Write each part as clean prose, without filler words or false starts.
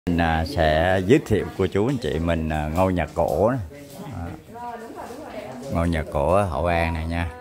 Mình sẽ giới thiệu cô chú anh chị mình ngôi nhà cổ, ngôi nhà cổ ở Hội An này nha.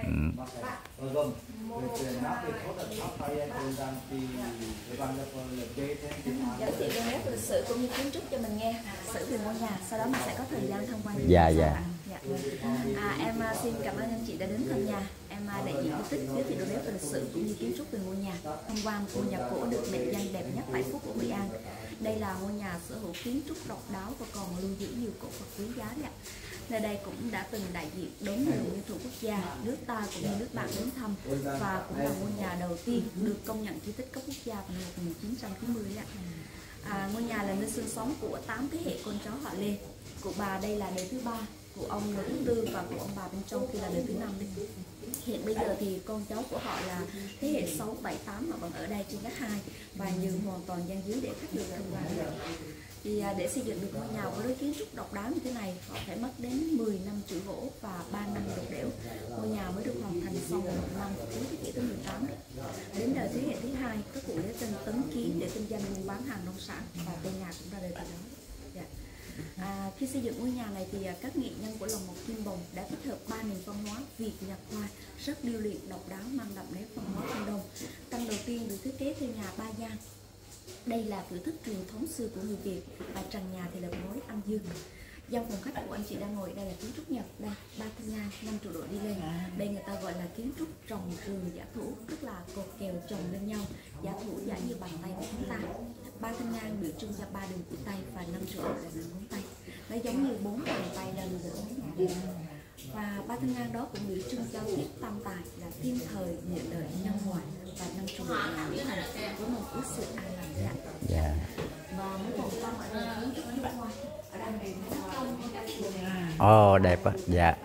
Giới thiệu về nét lịch sử cũng như kiến trúc cho mình nghe, sử về ngôi nhà, sau đó mình sẽ có thời gian tham quan. Dạ. Em xin cảm ơn anh chị đã đến thăm nhà. Em đại diện di tích giới thiệu về nét lịch sử cũng như kiến trúc về ngôi nhà. Tham quan ngôi nhà cổ được mệnh danh đẹp nhất tại phố cổ Hội An. Đây là ngôi nhà sở hữu kiến trúc độc đáo và còn lưu giữ nhiều cổ vật quý giá đấy ạ. Nơi đây cũng đã từng đại diện đón nhiều nguyên thủ quốc gia, nước ta cũng như nước bạn đến thăm, và cũng là ngôi nhà đầu tiên được công nhận di tích cấp quốc gia vào năm 1990 ạ. Ngôi nhà là nơi sinh sống của 8 thế hệ con cháu họ Lê. Cụ bà đây là đời thứ 3, cụ ông đời thứ 4 và cụ ông bà bên trong kia là đời thứ 5 đấy. Hiện bây giờ thì con cháu của họ là thế hệ 6, 7, 8 mà vẫn ở đây trên gác 2 và nhường hoàn toàn gian dưới để khách được tham quan được. Thì để xây dựng được ngôi nhà với lối kiến trúc độc đáo như thế này, họ phải mất đến 10 năm trữ gỗ và 3 năm đổ đẽo. Ngôi nhà mới được hoàn thành sau một năm cuối thế kỷ thứ 18. Đến đời thế hệ thứ 2, các cụ lấy tên Tấn Ký để kinh doanh buôn bán hàng nông sản và tên nhà cũng ra đời từ đó. Khi xây dựng ngôi nhà này thì các nghệ nhân của lồng mộc Kim Bồng đã kết hợp 3 nền văn hóa Việt, Nhật, Hoa rất điêu luyện, độc đáo, mang đậm nét văn hóa phương Đông. Căn đầu tiên được thiết kế theo nhà ba gian. Đây là kiểu thức truyền thống xưa của người Việt, và trần nhà thì lợp ngói âm dương. Gian phòng khách của anh chị đang ngồi đây là kiến trúc Nhật, đây 3 thân ngang, 5 trụ đổ đi lên. Đây người ta gọi là kiến trúc trồng trường giả thủ, tức là cột kèo chồng lên nhau, giả thủ giả như bàn tay của chúng ta. 3 thân ngang biểu trưng cho 3 đường của tay và 5 trụ đổ là ngón tay. Nó giống như 4 bàn tay đang giữa nhà. Và 3 thân ngang đó cũng biểu trưng cho tiết tam tài là thiên thời, địa lợi, nhân hòa, và 5 trụ đổ là nghĩa là với một ước sự an lành. Và mấy vòng trong ở đây kiến trúc nước ngoài. Ồ, đẹp á. Dạ.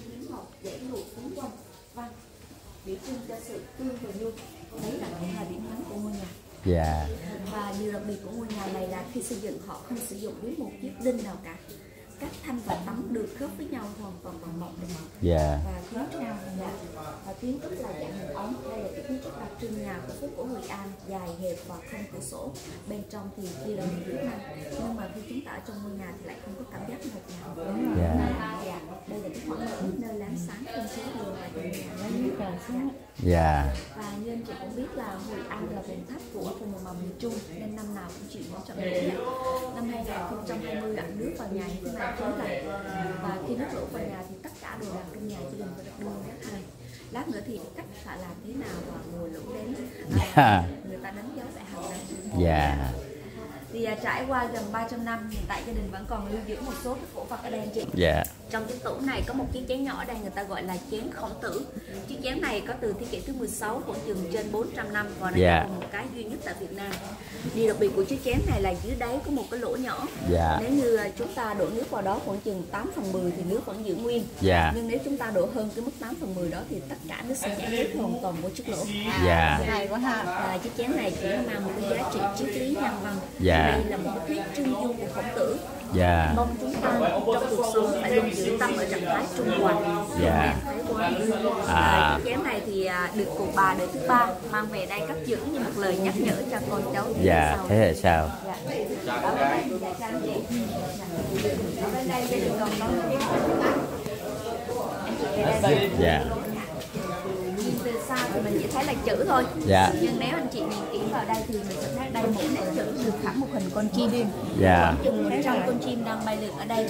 Biểu trưng cho sự tương và nhu. Đấy là cũng là điểm nhấn của ngôi nhà. Dạ. Và điều đặc biệt của ngôi nhà này là khi xây dựng họ không sử dụng đến một chiếc đinh nào cả. Các thanh và tấm được khớp với nhau hoàn toàn bằng mộc để mộc. Dạ. Và kiến trúc là dạng hình ống. Đây là cái kiến trúc đặc trưng nhà của phố cổ Hội An, dài hẹp và không cửa sổ. Bên trong thì chia là một chức năng, nhưng mà khi chúng ta ở trong ngôi nhà thì lại không có cảm giác ngột ngạt. Đây là cái khoảng mở nơi láng sáng không khí đường và trong nhà. Dạ. Và như anh chị cũng biết là Hội An là vùng thấp của vùng đồng bằng miền Trung, nên năm nào cũng chịu những trận lũ. Năm 2020 ẩm nước vào nhà như thế này chối lại, và khi nước lũ vào nhà thì tất cả đồ đạc trong nhà gia đình phải được đưa lên gác 2. Lát nữa thì cách phải làm thế nào mà mùa lũ đến người ta đánh dấu tại hàng năm. Dạ. Thì trải qua gần 300 năm, hiện tại gia đình vẫn còn lưu giữ một số cái cổ vật ở đây anh chị. Dạ. Trong cái tủ này có một chiếc chén nhỏ ở đây người ta gọi là chén Khổng Tử. Chiếc chén này có từ thế kỷ thứ 16, khoảng chừng trên 400 năm, và đây là một cái duy nhất tại Việt Nam. Điều đặc biệt của chiếc chén này là dưới đáy có một cái lỗ nhỏ. Dạ. Nếu như chúng ta đổ nước vào đó khoảng chừng 8/10 thì nước vẫn giữ nguyên. Dạ. Nhưng nếu chúng ta đổ hơn cái mức 8/10 đó thì tất cả nước sẽ chảy hết hoàn toàn vô chiếc lỗ. Dạ. Hay quá ha. Chiếc chén này chỉ mang một cái giá trị triết lý nhân văn. Dạ. Đây là một cái thuyết trưng dung của Khổng Tử. Dạ. Mong chúng ta trong cuộc sống phải luôn giữ tâm ở trạng thái trung hòa. Dạ. Chiếc chén này thì được cụ bà đời thứ 3 mang về đây cất giữ như một lời nhắc nhở cho con cháu thế hệ sau. Ở bên đây gia đình còn có Dạ. từ xa thì mình chỉ thấy là chữ thôi. Dạ. Nhưng nếu anh chị nhìn kỹ vào đây thì mình sẽ thấy đây mỗi nét chữ được khảm một hình con chim. Dạ. Chừng 100 con chim đang bay lượn ở đây.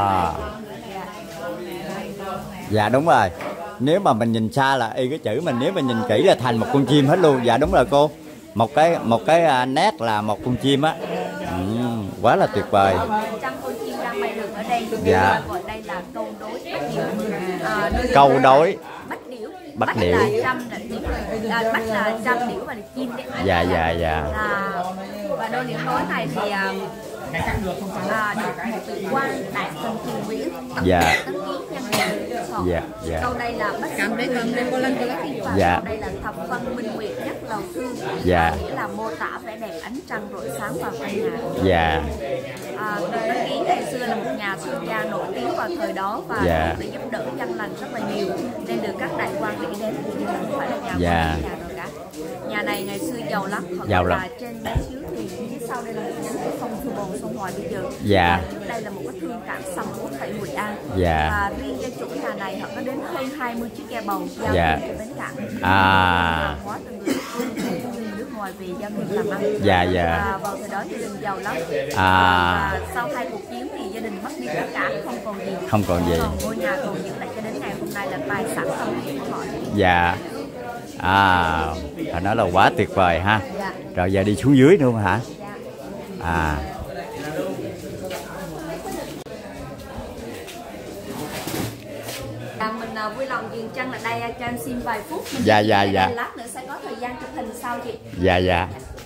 Dạ đúng rồi. Nếu mà mình nhìn xa là y cái chữ mình, nếu mình nhìn kỹ là thành một con chim hết luôn. Dạ đúng rồi cô. Một cái nét là một con chim á. Quá là tuyệt vời. 100 con chim đang bay lượn ở đây. Dạ. Gọi đây là câu đối Câu đối. Bách điểu là trăm là điểu, bách là trăm điểu và là chim đấy. Dạ. Và đôi điểu đối này thì được một vị quan đại thần triều Nguyễn Dạ. Tấn Ký nhân Dạ. Câu đây là bách cảm đến cô lần và dạ. Đây là thập văn minh nguyệt nhất lầu thương. Dạ. Nghĩa là mô tả vẻ đẹp ánh trăng rọi sáng vào căn nhà. Dạ. Tấn Ký ngày xưa là một nhà sư gia nổi tiếng vào thời đó và để giúp đỡ dân lành rất là nhiều, nên được các đại quan nghĩ đến, nhưng không phải là nhà quan nhà rồi cả. Nhà này ngày xưa giàu lắm, hoặc là trên mấy xíu thì sau đây là một nhánh của sông Thu Bồn, sông Hoài bây giờ. Dạ. Trước đây là một cái thương cảng sầm uất tại Hội An. Dạ. Và riêng gia chủ nhà này họ có đến hơn 20 chiếc ghe bầu giao Dạ. cho bến cảng. À. Hóa từ người nước ngoài về giao thương làm ăn. Dạ dạ. Và vào thời đó gia đình giàu lắm. À. Và sau 2 cuộc chiến thì gia đình mất đi tất cả, không còn gì. Không còn gì. Còn ngôi nhà còn giữ lại cho đến ngày hôm nay là tài sản tâm huyết của họ. Dạ. À, phải nói là quá tuyệt vời ha. Dạ. Rồi giờ đi xuống dưới nữa hả? Dạ. À. Mình vui lòng dừng chân lại đây cho anh xin vài phút. Mình Dạ dạ dạ. lát nữa sẽ có thời gian chụp hình sau chị. Dạ dạ.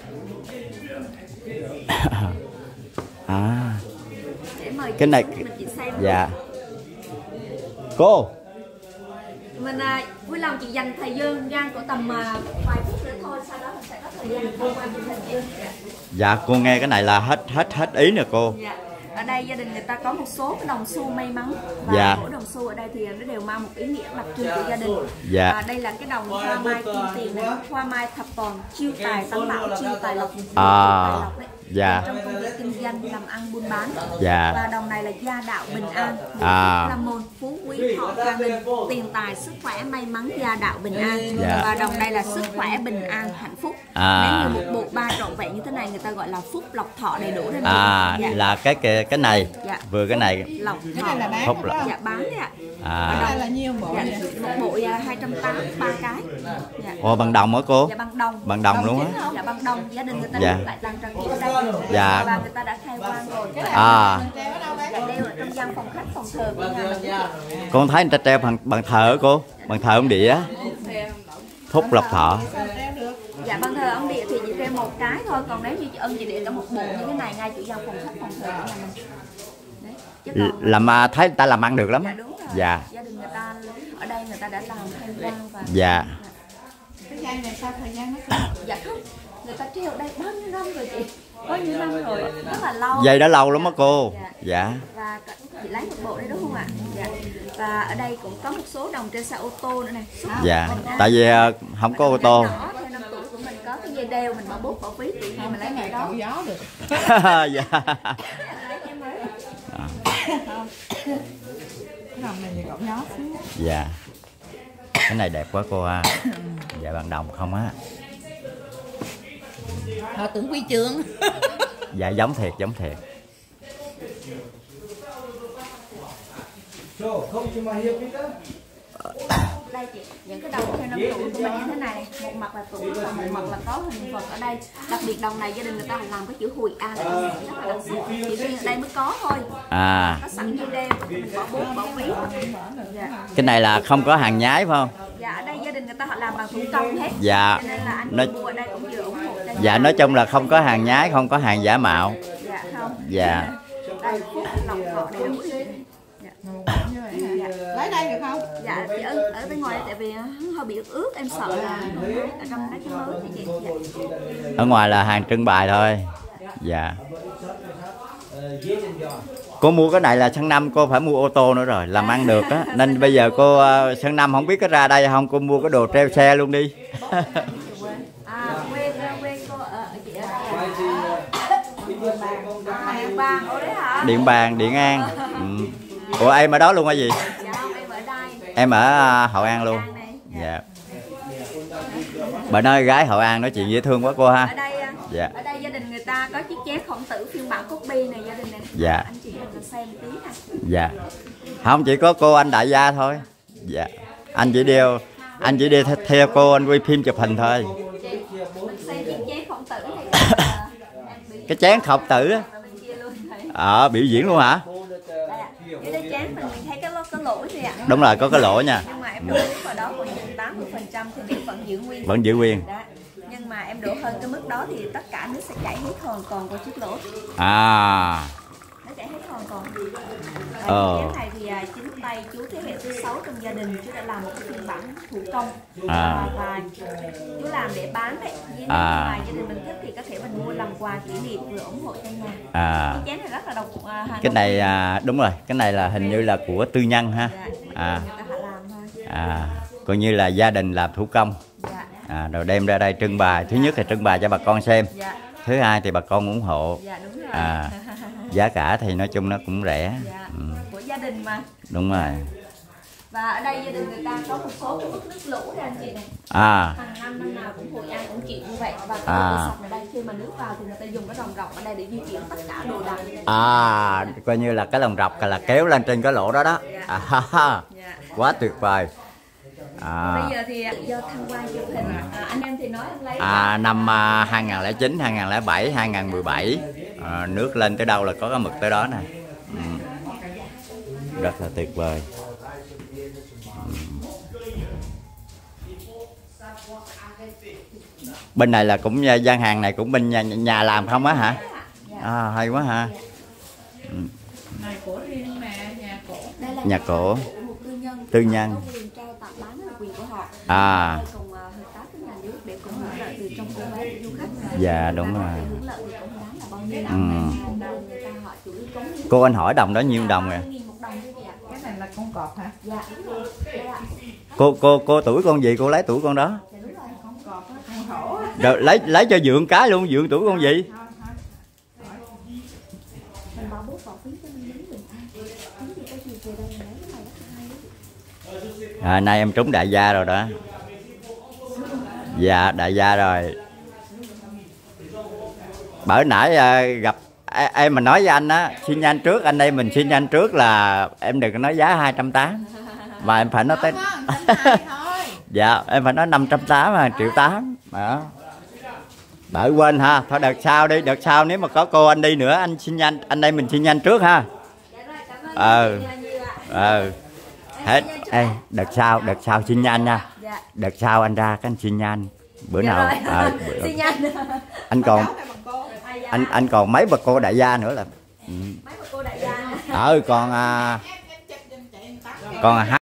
À. Để mời Cái này mình chị xem. dạ. Cô. Mình vui lòng chị dành thời gian của tầm vài phút nữa thôi, sau đó mình sẽ có thời gian thông qua chụp hình chị. Dạ cô nghe cái này là hết ý nè cô. Dạ. Ở đây gia đình người ta có một số cái đồng xu may mắn và dạ. mỗi đồng xu ở đây thì nó đều mang một ý nghĩa đặc trưng của gia đình. Dạ. Đây là cái đồng hoa mai kim tiền này, hoa mai thập toàn, chiêu tài tấn bảo, chiêu tài lộc. À. Dạ. Trong công việc kinh doanh làm ăn buôn bán. Dạ. Và đồng này là gia đạo bình an, làm môn phú quý thọ gia đình, tiền tài sức khỏe may mắn gia đạo bình an. Dạ. Và đồng này là sức khỏe bình an hạnh phúc. À. Nếu như một bộ ba trọn vẹn như thế này người ta gọi là phúc lộc thọ đầy đủ. À. Dạ. Là cái này. Dạ. Vừa cái này. Lộc Cái này là bán. Phúc lộc. Dạ bán đấy ạ. À. Cái này là nhiêu bộ? Dạ, một bộ 283 cái. Dạ. Ồ, bằng đồng hả cô? Dạ bằng đồng. Bằng đồng luôn á. Dạ bằng đồng, gia đình người ta Dạ. lại làm trang trí ở đây. Dạ. Và người ta đã khai quang rồi. À. Dạ, đeo ở trong gian phòng khách, phòng thờ của nhà mình. Con thấy người ta treo bằng thờ hả cô? Bằng thờ ông địa. Phúc lộc thọ. Dạ bằng thờ ông địa thì chỉ treo một cái thôi, còn nếu như chị ân chị để cả một bộ như thế này ngay chỗ gian phòng khách, phòng thờ của nhà mình. Đấy. Chứ còn... Làm thấy người ta làm ăn được lắm. Dạ đúng rồi. Dạ. Gia đình người ta ở đây người ta đã làm khai quang và Dạ. Cái dây này sao thời gian nó dạ không, người ta treo ở đây bao nhiêu năm rồi chị, bao nhiêu năm rồi, rất là lâu. Dây đã lâu lắm á cô. Dạ. Dạ. Và chị lấy một bộ đấy đúng không ạ? Dạ. Và ở đây cũng có một số đồng trên xe ô tô nữa này. Dạ. Tại vì không có ô tô. Nhỏ theo năm tuổi của mình có cái dây đeo mình bỏ bút bỏ ví tụi mình lấy ngày đó. gió được. Dạ. Lấy cái mới. Không. Cái đồng này thì cọng gió xíu. Dạ. Cái này đẹp quá cô ha. Dạ bằng đồng không á. Họ tưởng quy chương. Dạ giống thiệt, giống thiệt. Đây chị, những cái đồng theo năm tuổi của mình như thế này, một mặt là tuổi và một mặt là có hình Phật ở đây. Đặc biệt đồng này gia đình người ta làm cái chữ Hội An rất là đặc sắc, chỉ riêng ở đây mới có thôi. À. Có sẵn dây đeo, mình bỏ bút bỏ ví. Dạ. Cái này là không có hàng nhái phải không? Dạ ở đây gia đình người ta họ làm bằng thủ công hết. Dạ. Cho nên là anh Nói... mua ở đây cũng vừa ủng hộ cho Dạ nói chung là không có hàng nhái, không có hàng giả mạo. Dạ không. Dạ. Đây phúc lộc thọ đầy đủ. Dạ. Lấy đây được không? Dạ chị ở bên ngoài tại vì hơi bị ướt em sợ là ở trong cái mới thì chị. Dạ. Ở ngoài là hàng trưng bày thôi. Dạ. Cô mua cái này là sáng năm cô phải mua ô tô nữa rồi, làm ăn được á. Nên bây giờ cô sáng năm không biết có ra đây không, cô mua cái đồ treo xe luôn đi. Quê cô ở chị ở đây Điện Bàn ở đấy hả? Điện Bàn, Điện An. Ừ. Ủa em ở đó luôn hả gì? Dạ em ở đây. Em ở Hội An luôn. Dạ. Bà nói gái Hội An nói chuyện dễ thương quá cô ha. Ở đây, dạ. Ở đây gia đình người ta có chiếc chén Khổng Tử phiên bản copy này, gia đình này. Dạ. Anh chị mình xem tí nè. Dạ. Không chỉ có cô anh đại gia thôi. Dạ. Anh chỉ đi theo cô anh quay phim chụp hình thôi. Mình xem chiếc chén Khổng Tử này. Cái chén Khổng Tử á. Biểu diễn luôn hả? Dưới đây chén mình thấy cái lỗ gì ạ? Đúng rồi, có cái lỗ nha. Nhưng mà em đổ nước vào đó còn 80% thì nước vẫn giữ nguyên. Vẫn giữ nguyên. Đó. Nhưng mà em đổ hơn cái mức đó thì tất cả nước sẽ chảy hết còn có chiếc lỗ. À. Nó chảy hết còn. Chén này thì chính tay chú thế hệ thứ 6 trong gia đình, chú đã làm một cái phiên bản thủ công. Và chú làm để bán đấy. Nếu mà gia đình mình thích thì có thể mình mua làm quà kỷ niệm vừa ủng hộ cho nhà. Cái chén này rất là độc. Cái này đúng rồi, cái này là hình như là của tư nhân ha. Dạ, người ta làm thôi. Coi như là gia đình làm thủ công. Dạ. Rồi đem ra đây trưng bày. Thứ nhất là trưng bày cho bà con xem. Dạ. Thứ hai thì bà con ủng hộ. Dạ đúng rồi. Giá cả thì nói chung nó cũng rẻ. Dạ, của gia đình mà. Đúng rồi. Và ở đây gia đình người ta có một số cái mức nước lũ ra anh chị này. Hàng năm nào cũng Hội An cũng chịu như vậy. Và cái nước sạch ở đây khi mà nước vào thì người ta dùng cái ròng rọc ở đây để di chuyển tất cả đồ đạc. Coi như là cái lồng rọc là kéo lên trên cái lỗ đó đó. Quá tuyệt vời. Bây giờ thì do tham quan chụp hình, anh em thì nói anh lấy năm 2009, 2007, 2017 nước lên tới đâu là có cái mực tới đó nè. Rất là tuyệt vời. Bên này là cũng gian hàng này cũng bên nhà làm không á hả? Hay quá hả? Này cổ riêng mà, nhà cổ. Tư nhân. Dạ đúng rồi. Cô anh hỏi đồng đó nhiêu đồng rồi? Cái này là con cọp hả? Dạ. Cô tuổi con gì cô lấy tuổi con đó? Con cọp á, con hổ. Rồi lấy cho dượng cái luôn, dượng tuổi con gì? Nay em trúng đại gia rồi đó. Dạ đại gia rồi. Bởi nãy gặp em mà nói với anh á, xin anh trước, anh đây mình xin anh trước là em đừng có nói giá 280 mà em phải nói tới dạ em phải nói 580 mà 1.800.000 đó. Bởi quên ha, thôi đợt sau đi, đợt sau nếu mà có cô anh đi nữa anh xin anh đây mình xin anh trước ha. Hết. Đợt sau xin nhanh nha. Đợt sau anh ra cái anh xin nhanh. Bữa nào xin nhanh. anh còn mấy bà cô đại gia nữa là mấy bà cô đại gia. còn